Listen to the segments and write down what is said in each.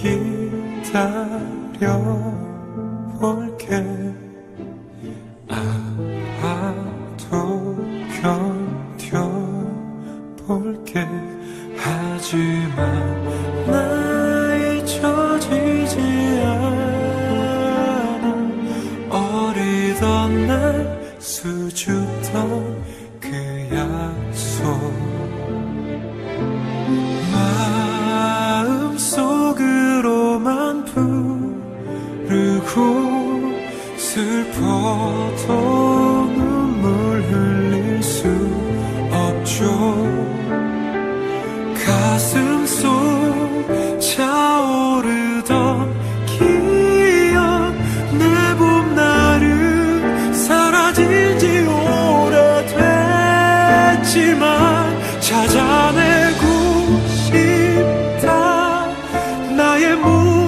기다려볼게. 알아도 견뎌볼게. 하지만 나 잊혀지지 않아. 어리던 날 수줍던 그 약속 마음속으로만 부르고 슬퍼도 눈물 흘릴 수 없죠. 가슴 속 차오르던 기억 내 봄날은 사라진 지 오래됐지만 찾아내고 싶다. 나의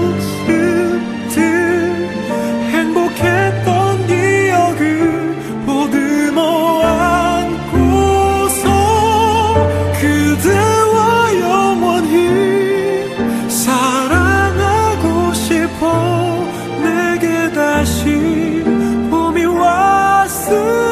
모습들 행복했던 기억을 보듬어 안고서 그대와 영원히 사랑하고 싶어. 내게 다시 봄이 왔으면.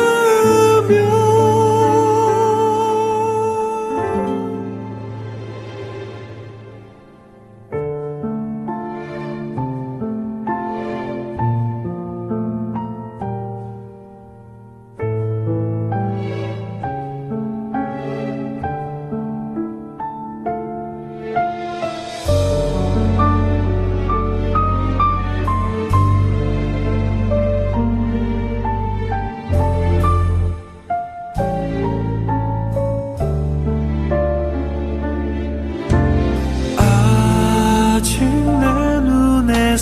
아직 내 눈에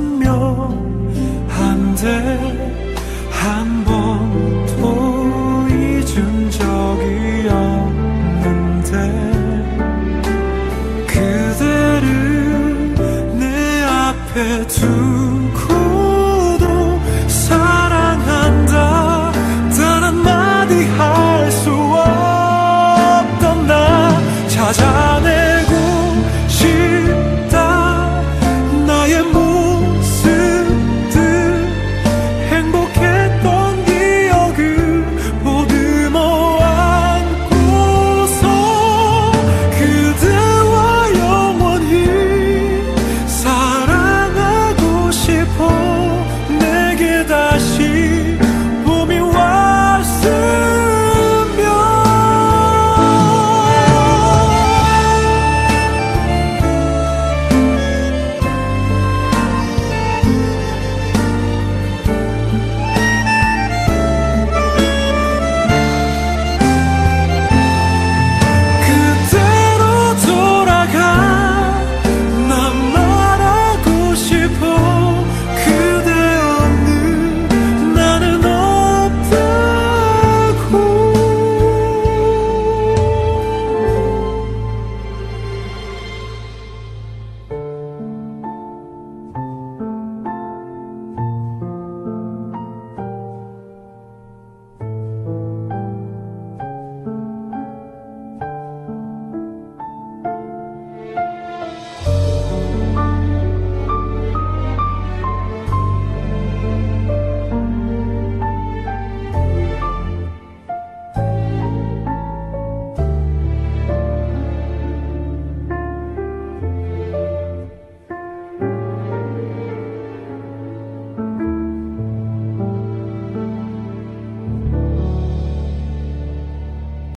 선명한데 한 번도 잊은 적이 없는데 그대를 내 앞에 두